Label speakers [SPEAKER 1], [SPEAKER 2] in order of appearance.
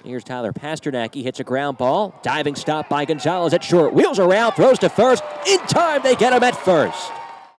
[SPEAKER 1] Here's Tyler Pasternak. He hits a ground ball. Diving stop by Gonzalez at short. Wheels around, throws to first. In time, they get him at first.